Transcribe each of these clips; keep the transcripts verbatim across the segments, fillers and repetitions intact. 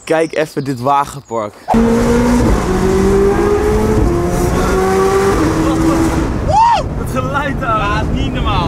Kijk even dit wagenpark. Het geluid daar. Ja, het is niet normaal.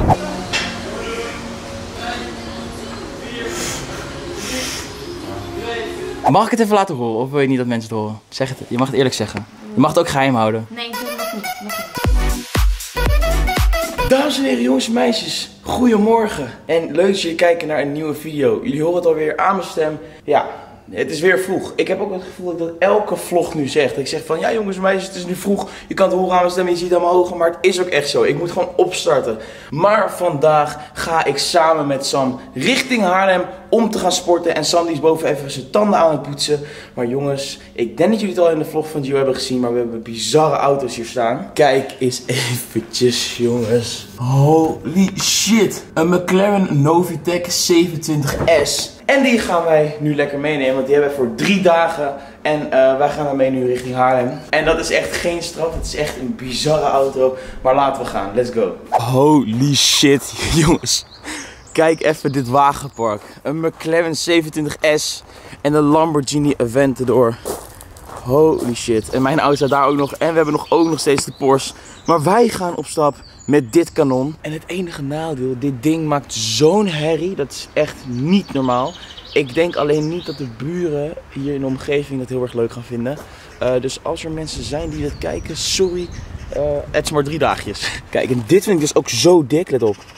Mag ik het even laten horen of wil je niet dat mensen het horen? Zeg het, je mag het eerlijk zeggen. Je mag het ook geheim houden. Nee, ik doe het nog niet. Nog niet. Dames en heren, jongens en meisjes, goedemorgen. En leuk dat jullie kijken naar een nieuwe video. Jullie horen het alweer aan mijn stem. Ja, het is weer vroeg. Ik heb ook het gevoel dat ik dat elke vlog nu zeg. Dat ik zeg van, ja jongens en meisjes, het is nu vroeg. Je kan het horen aan mijn stem, je ziet het aan mijn ogen. Maar het is ook echt zo. Ik moet gewoon opstarten. Maar vandaag ga ik samen met Sam richting Haarlem om te gaan sporten. En Sam die is boven even zijn tanden aan het poetsen. Maar jongens, ik denk dat jullie het al in de vlog van Gio hebben gezien. Maar we hebben bizarre auto's hier staan. Kijk eens eventjes, jongens. Holy shit. Een McLaren Novitec zevenentwintig S. En die gaan wij nu lekker meenemen, want die hebben we voor drie dagen. En uh, wij gaan daarmee nu richting Haarlem. En dat is echt geen straf, het is echt een bizarre auto. Maar laten we gaan, let's go. Holy shit, jongens. Kijk even dit wagenpark. Een McLaren zevenentwintig S en een Lamborghini Aventador. Holy shit. En mijn auto staat daar ook nog. En we hebben nog ook nog steeds de Porsche. Maar wij gaan op stap met dit kanon. En het enige nadeel, dit ding maakt zo'n herrie. Dat is echt niet normaal. Ik denk alleen niet dat de buren hier in de omgeving dat heel erg leuk gaan vinden. Uh, dus als er mensen zijn die dit kijken, sorry. Uh, het is maar drie dagjes. Kijk, en dit vind ik dus ook zo dik. Let op.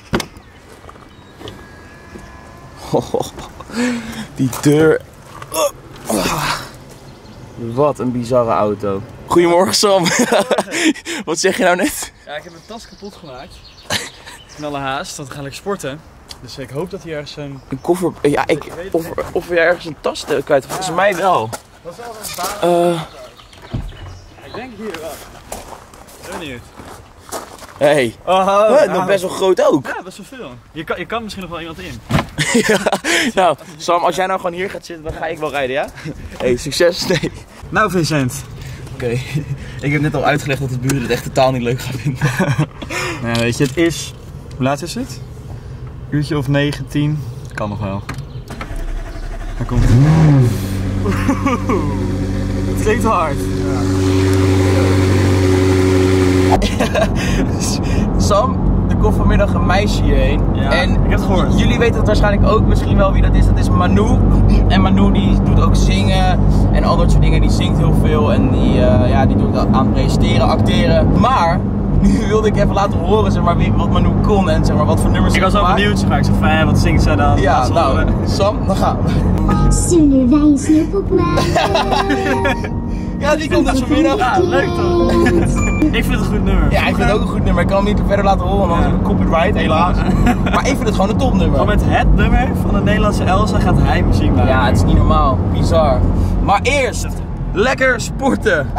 Oh, die deur. Oh. Wat een bizarre auto. Goedemorgen Sam. Wat zeg je nou net? Ja, ik heb mijn tas kapot gemaakt. In alle haast, want we gaan lekker sporten. Dus ik hoop dat hij ergens een... Een koffer... Ja, ik... Of, of je ergens een tas kwijt. Volgens mij wel. Dat is wel een baan. Uh, ik denk hier wel. Ik ben benieuwd. Hey. Oh, uh, nog best wel groot ook. Ja, best wel veel. Je kan, je kan misschien nog wel iemand in. Ja. Nou, Sam, als jij nou gewoon hier gaat zitten, dan ga ik wel rijden, ja? Hey, succes. Nee. Nou Vincent. Oké, okay. Ik heb net al uitgelegd dat de buren het echt totaal niet leuk gaan vinden. Nou, weet je, het is... Hoe laat is het? Uurtje of negen, tien. Kan nog wel. Daar komt het. Het klinkt hard. Ja. Sam, er komt vanmiddag een meisje hierheen. Ja, en ik heb het gehoord. Jullie weten het waarschijnlijk ook misschien wel wie dat is. Dat is Manu. En Manu die doet ook zingen en al dat soort dingen. Die zingt heel veel en die, uh, ja, die doet aan presenteren, acteren. Maar nu wilde ik even laten horen, zeg maar, wie, wat Manu kon en zeg maar, wat voor nummers ze Ik was wel benieuwd, zeg maar. Ik zei van, wat zingt zij dan? Ja, nou, Sam, dan gaan we. Zullen wij een snoepop maken? Ja, die komt dus vanmiddag. Ja, leuk toch? Ik vind het een goed nummer. Ja, ik vind het ook een goed nummer. Ik kan hem niet verder laten horen, want dan copyright, helaas. Maar ik vind het gewoon een topnummer. Gewoon met het nummer van de Nederlandse Elsa gaat hij muziek maken. Ja, het is niet normaal. Bizar. Maar eerst, lekker sporten.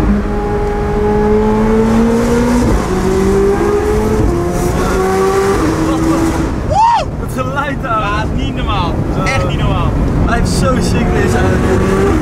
Het geluid daar. Ja, het is niet normaal. Zo. Echt niet normaal. Hij heeft zo sick deze auto.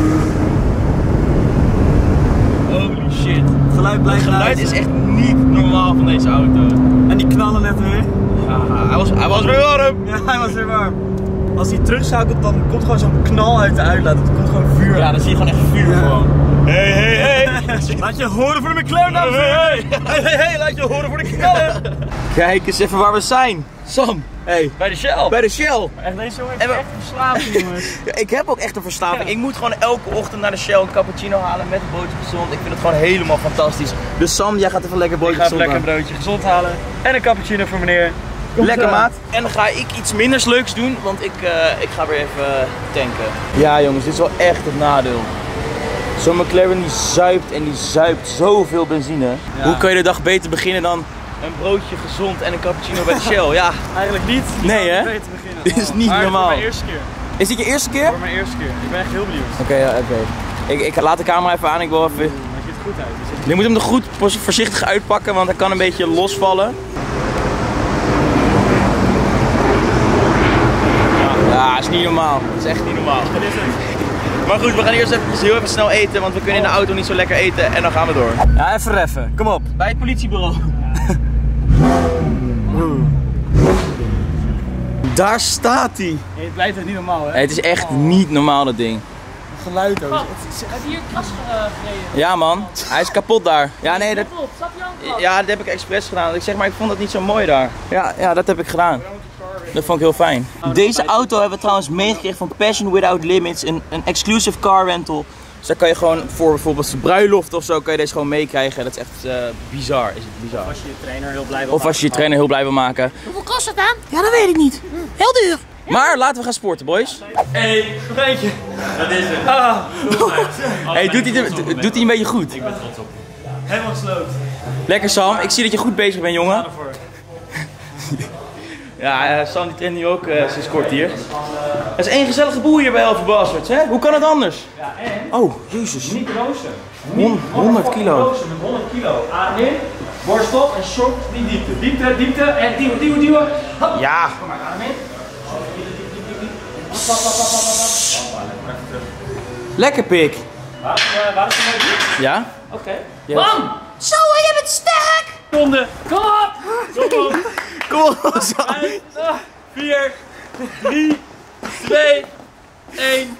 Holy shit. Het geluid blijft Het geluid luid. is echt niet normaal van deze auto. En die knallen net weer. Ja, hij was, hij was weer warm. Ja, hij was weer warm. Als hij terugschakelt, dan komt gewoon zo'n knal uit de uitlaat. Het komt gewoon vuur. Ja, dan zie je gewoon echt vuur Ja. gewoon. Hey, hey, hey. Laat je horen voor de McLaren, dames en Hey, heren. Hey, hey, hey, laat je horen voor de knallen. Kijk eens even waar we zijn. Sam. Hey. Bij de Shell. Bij de Shell. Echt, deze jongen En heeft we- echt verslaafd, jongens. Ja, ik heb ook echt een verslaving. Ja. Ik moet gewoon elke ochtend naar de Shell een cappuccino halen met een broodje gezond. Ik vind het gewoon helemaal fantastisch. Dus Sam, jij gaat even lekker Ik broodje ga even gezond lekker een broodje gezond halen. En een cappuccino voor meneer. halen. Lekker maat. En dan ga ik iets minders leuks doen, want ik, uh, ik ga weer even tanken. Ja jongens, dit is wel echt het nadeel. Zo'n McLaren die zuipt en die zuipt zoveel benzine. Ja. Hoe kan je de dag beter beginnen dan een broodje gezond en een cappuccino bij de Shell? Ja, Eigenlijk niet. Nee, hè? Beter beginnen. Dit is niet maar normaal. Voor mijn eerste keer. is dit je eerste keer? Voor mijn eerste keer. Ik ben echt heel benieuwd. Oké, okay, ja, oké. Okay. Ik, ik laat de camera even aan, ik wil even... Hij ziet er goed uit. Je moet hem er goed voorzichtig uitpakken, want hij kan een beetje losvallen. Ja, is niet normaal. Dat is echt niet normaal. Dit is het. Maar goed, we gaan eerst even heel even snel eten, want we kunnen in de auto niet zo lekker eten en dan gaan we door. Ja, even reffen. Kom op. Bij het politiebureau. Daar staat hij. Hey, het blijft echt niet normaal, hè? Het is echt niet normaal dat ding. geluid ook. Heb je hier kras gereden? Ja man, hij is kapot daar. Ja, nee, dat, Klopt, snap je aan? ja, dat heb ik expres gedaan. Ik zeg maar, ik vond dat niet zo mooi daar. Ja, ja, dat heb ik gedaan. Dat vond ik heel fijn. Deze auto hebben we trouwens meegekregen van Passion Without Limits. Een, een exclusive car rental. Dus daar kan je gewoon voor bijvoorbeeld zijn bruiloft of zo, kan je deze gewoon meekrijgen. Dat is echt uh, bizar, is het bizar. Of als je je trainer heel blij wil Of als je je trainer heel blij wil maken. Hoeveel kost het aan? Ja, dat weet ik niet. Heel duur. Maar laten we gaan sporten, boys. Hé, een beetje. Dat is het. Ah, Hey, doet hij, het- doet hij een beetje goed? Ik ben trots op je. Helemaal gesloten. Lekker Sam, ik zie dat je goed bezig bent, jongen. Daarvoor. Ja, uh, Sam die traint nu ook uh, sinds kort hier. Dat is één gezellige boel hier bij Healthy Bastards, hè? Hoe kan het anders? Ja, en Oh, jezus. niet rooster. Hon- honderd kilo. Rooster met honderd kilo. Adem in, borst op en shock die diepte. Diepte, diepte en duwen, duwen, duwen. Hop. Ja. Kom maar, adem in. Lekker pik. Waar is, uh, waar is de motor? Ja? Oké. Ja. Bam! Zo, je bent sterk! Seconde. Kom op! Kom op! Kom op, Sam. vijf, vier, drie, twee, één.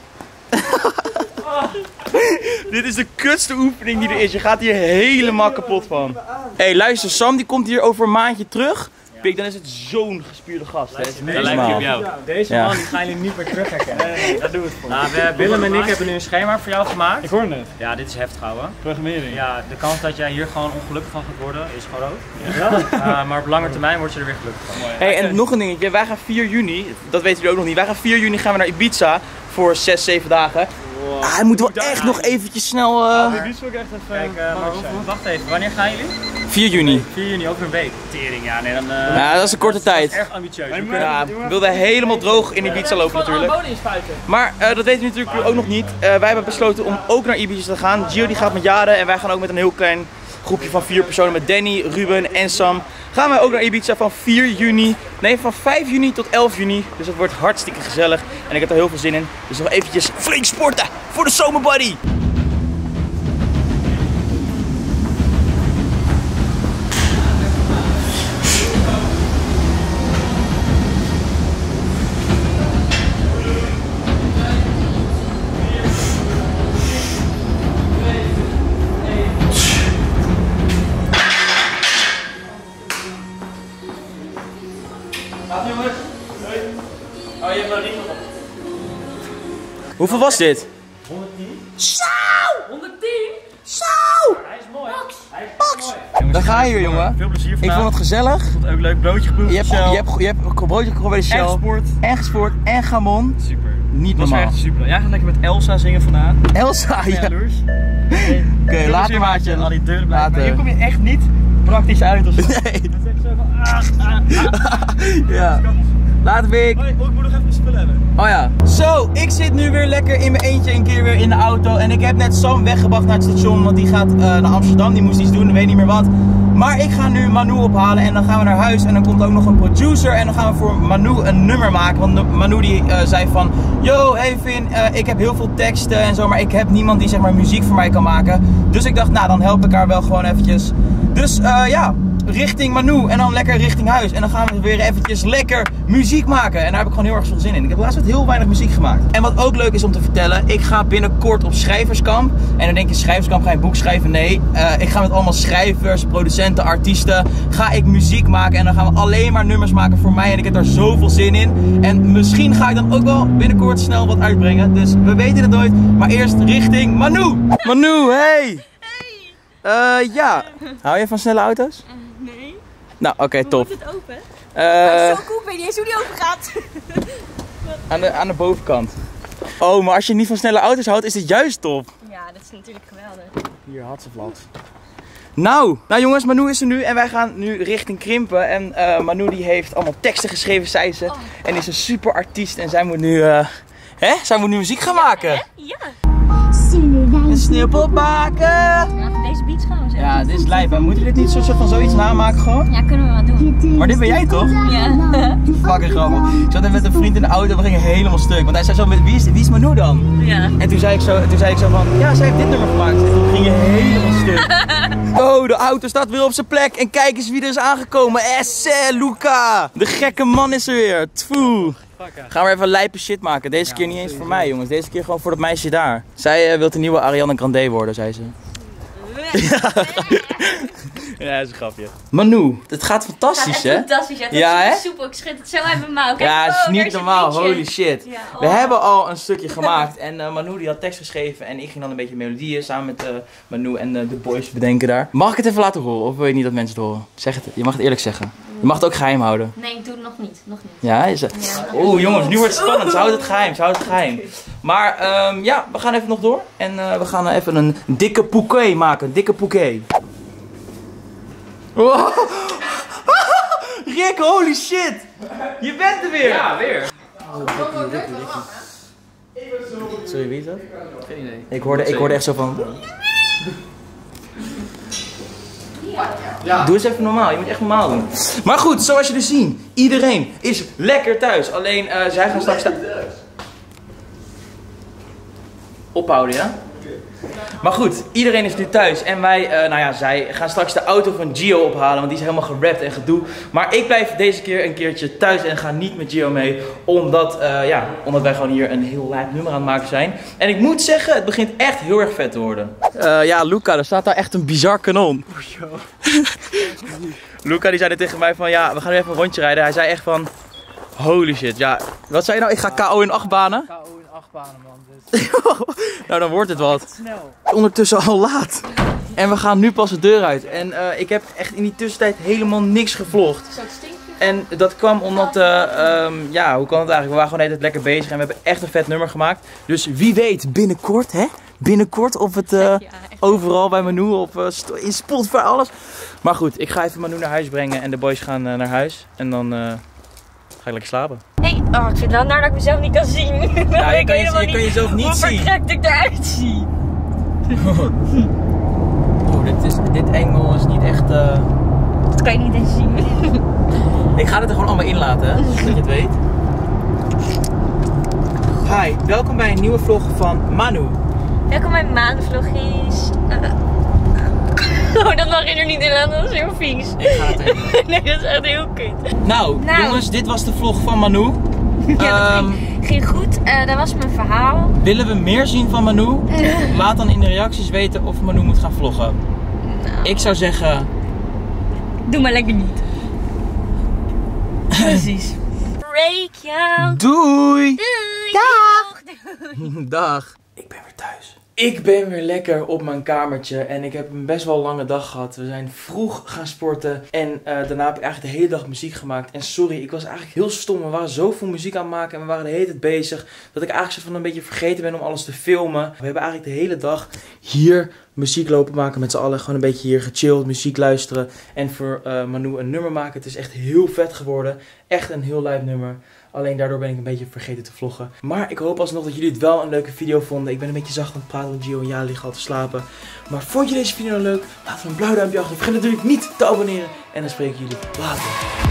Dit is de kutste oefening die er is. Je gaat hier helemaal kapot van. Hé, hey, luister, Sam die komt hier over een maandje terug. Pik, dan is het zo'n gespierde gast. Hè. Dat is niet Dan lijkt hij op normaal. jou. Deze Ja. man die ga je niet meer terug herkennen. Nee, dat doen we het voor. Nou, we, Willem en ik hebben nu een schema voor jou gemaakt. Ik hoor het. Ja, dit is heftig, ouwe. Programmering. Ja, de kans dat jij hier gewoon ongelukkig van gaat worden is groot. Ja. Uh, maar op lange termijn word je er weer gelukkig van. Hey, en nog een dingetje. Wij gaan vier juni, dat weten jullie ook nog niet. Wij gaan vier juni gaan we naar Ibiza voor zes, zeven dagen. Ah, hij moet wel echt nog eventjes snel... Uh... Dit wil ik echt even. Kijk, uh, maar hoe, hoe- wacht even, wanneer gaan jullie? vier juni. vier juni, over een week. Tering, ja, nee, dan... Uh, Ja, dat is een korte dat is tijd. erg ambitieus. Maar je We moet- kunnen- Ja, we wilden helemaal droog in Ibiza lopen natuurlijk. Gewoon inspuiten. Maar uh, dat weten jullie natuurlijk ook nog niet. Uh, wij hebben besloten om ook naar Ibiza te gaan. Gio die gaat met Jaren en wij gaan ook met een heel klein groepje van vier personen met Danny, Ruben en Sam. Gaan wij ook naar Ibiza van vier juni. Nee, van vijf juni tot elf juni. Dus het wordt hartstikke gezellig en ik heb er heel veel zin in. Dus nog eventjes flink sporten voor de zomerbuddy. Gaat jongens? Oh, je hebt wel ring op. Hoeveel was dit? honderdtien? honderdtien? Zo! Hij is mooi. Hij is mooi. Dan ga je hier, jongen. Veel plezier Ik vandaag. vond het gezellig. vond het ook leuk. Broodje geproefd. Je hebt, je hebt, je hebt een broodje geproefd bij de Shell. En gesport. En gesport. En gamon. Super. Niet Dat was normaal. echt super. Jij gaat lekker met Elsa zingen vandaag. Elsa, ja. Jaloers. Oké, later maatje. En al die deuren blijven. Later. Maar hier kom je echt niet praktisch uit of zo. Nee. Dat is echt zo van ah, ah, ah. Ja. Later, Vic. Hoi, oh, ik moet nog even mijn spullen hebben. Oh ja. Zo, ik zit nu weer lekker in mijn eentje een keer weer in de auto. En ik heb net Sam weggebracht naar het station, want die gaat uh, naar Amsterdam. Die moest iets doen, ik weet niet meer wat. Maar ik ga nu Manu ophalen en dan gaan we naar huis. En dan komt ook nog een producer en dan gaan we voor Manu een nummer maken. Want Manu die uh, zei van, yo, hey Vin, uh, ik heb heel veel teksten en zo, maar ik heb niemand die zeg maar muziek voor mij kan maken. Dus ik dacht, nou dan help ik haar wel gewoon eventjes. Dus uh, ja, richting Manu en dan lekker richting huis. En dan gaan we weer eventjes lekker muziek maken. En daar heb ik gewoon heel erg veel zin in. Ik heb laatst wat heel weinig muziek gemaakt. En wat ook leuk is om te vertellen, ik ga binnenkort op schrijverskamp. En dan denk je, schrijverskamp, ga je een boek schrijven? Nee, uh, ik ga met allemaal schrijvers, producenten, artiesten, ga ik muziek maken. En dan gaan we alleen maar nummers maken voor mij. En ik heb daar zoveel zin in. En misschien ga ik dan ook wel binnenkort snel wat uitbrengen. Dus we weten het nooit. Maar eerst richting Manu. Manu, hey! Uh, ja. Hou je van snelle auto's? Uh, nee. Nou, oké, okay, top. Moet het open? Uh, Zo cool, ik weet niet eens hoe die open gaat. aan, de, aan de bovenkant. Oh, maar als je niet van snelle auto's houdt, is dit juist top. Ja, dat is natuurlijk geweldig. Hier had ze vlat. Nou, nou jongens, Manu is er nu en wij gaan nu richting Krimpen. En uh, Manu die heeft allemaal teksten geschreven, zei ze. Oh. En is een super artiest en zij moet nu, uh, hè? Zij moet nu muziek gaan maken. Ja. Zullen wij Een sneeuwpop maken. Ja, voor deze beats gaan we zeggen. Ja, dit is lijp. Moeten we dit niet soort van zoiets namaken gewoon? Ja, kunnen we wel doen. Maar dit ben jij toch? Ja. Fucking grappig. Ik zat net met een vriend in de auto, we gingen helemaal stuk. Want hij zei zo met, wie is, wie is Manu dan? Ja. En toen zei ik zo, toen zei ik zo van, ja, zij heeft dit nummer gemaakt. En toen ging je helemaal stuk. Oh, de auto staat weer op zijn plek. En kijk eens wie er is aangekomen. Esse, Luca. De gekke man is er weer. Tfoe. Gaan we even lijpe shit maken. Deze keer niet eens voor mij, jongens. Deze keer gewoon voor dat meisje daar. Zij uh, wil de nieuwe Ariana Grande worden, zei ze. Ja. Ja, dat is een grapje. Manu, het gaat fantastisch, hè? Het gaat echt fantastisch. Het ja, hè? Soepel. Ik schud het zo uit mijn mouw. Ja, het is oh, niet normaal. Holy shit. Ja, oh. We hebben al een stukje gemaakt. En uh, Manu die had tekst geschreven. En ik ging dan een beetje melodieën samen met uh, Manu en uh, de boys bedenken daar. Mag ik het even laten horen? Of wil je niet dat mensen het horen? Zeg het. Je mag het eerlijk zeggen. Je mag het ook geheim houden. Nee, ik doe het nog niet. Nog niet. Ja, is het? Ja, Oeh, jongens, nu wordt het spannend. Ze houden het geheim. Ze houden het geheim. Maar um, ja, we gaan even nog door. En uh, we gaan uh, even een dikke bouquet maken. Een dikke bouquet. Wow. Rick, holy shit! Je bent er weer! Ja, weer. Oh, Ricky, Ricky, Ricky. Sorry, wie is dat? Geen idee. Ik hoorde, ik hoorde echt zo van... Ja. Doe eens even normaal, je moet echt normaal doen. Maar goed, zoals jullie zien, iedereen is lekker thuis. Alleen, uh, zij gaan straks... Ophouden, ja? Maar goed, iedereen is nu thuis en wij, uh, nou ja, zij gaan straks de auto van Gio ophalen, want die is helemaal gerapt en gedoe. Maar ik blijf deze keer een keertje thuis en ga niet met Gio mee, omdat, uh, ja, omdat wij gewoon hier een heel lijp nummer aan het maken zijn. En ik moet zeggen, het begint echt heel erg vet te worden. Uh, ja, Luca, er staat daar echt een bizar kanon. Luca die zei er tegen mij van, ja, we gaan nu even een rondje rijden. Hij zei echt van, holy shit, ja, wat zei je nou? Ik ga K O in acht banen? K O in acht banen, man. Nou, dan wordt het wat. Snel. Ondertussen al laat. En we gaan nu pas de deur uit. En uh, ik heb echt in die tussentijd helemaal niks gevlogd. Zo stinkt. En dat kwam omdat, uh, um, ja, hoe kan het eigenlijk? We waren gewoon de hele tijd lekker bezig en we hebben echt een vet nummer gemaakt. Dus wie weet, binnenkort, hè? Binnenkort op het, uh, ja, overal bij Manu, op, uh, in Spotify, alles. Maar goed, ik ga even Manu naar huis brengen en de boys gaan uh, naar huis. En dan uh, ga ik lekker slapen. Nee, oh, ik vind het wel naar dat ik mezelf niet kan zien. Ja, je ik kan, weet je, je kan jezelf niet hoe zien. Hoe verkrekt ik eruit zie. Oh, dit, is, dit engel is niet echt... Uh... Dat kan je niet eens zien. Ik ga het er gewoon allemaal in laten, hè? Dat je het weet. Hi, welkom bij een nieuwe vlog van Manu. Welkom bij maandvloggies. Uh, oh, dat mag je er niet in aan, dat is heel vies. Ik ga het erin. Nee, dat is echt heel kut. Nou, nou, jongens, dit was de vlog van Manu. Ja, um, dat ging, ging goed. Uh, dat was mijn verhaal. Willen we meer zien van Manu? Laat dan in de reacties weten of Manu moet gaan vloggen. Nou. Ik zou zeggen... Doe maar lekker niet. Precies. Break jou. Doei! Doei! Dag! Doei. Dag! Ik ben weer thuis. Ik ben weer lekker op mijn kamertje en ik heb een best wel lange dag gehad. We zijn vroeg gaan sporten en uh, daarna heb ik eigenlijk de hele dag muziek gemaakt. En sorry, ik was eigenlijk heel stom. We waren zoveel muziek aan het maken en we waren de hele tijd bezig dat ik eigenlijk zo van een beetje vergeten ben om alles te filmen. We hebben eigenlijk de hele dag hier muziek lopen maken met z'n allen. Gewoon een beetje hier gechilled, muziek luisteren en voor uh, Manu een nummer maken. Het is echt heel vet geworden. Echt een heel lijp nummer. Alleen daardoor ben ik een beetje vergeten te vloggen. Maar ik hoop alsnog dat jullie het wel een leuke video vonden. Ik ben een beetje zacht aan het praten, want Gio en Ja liggen al te slapen. Maar vond je deze video nou leuk? Laat een blauw duimpje achter. Vergeet natuurlijk niet te abonneren. En dan spreek ik jullie later.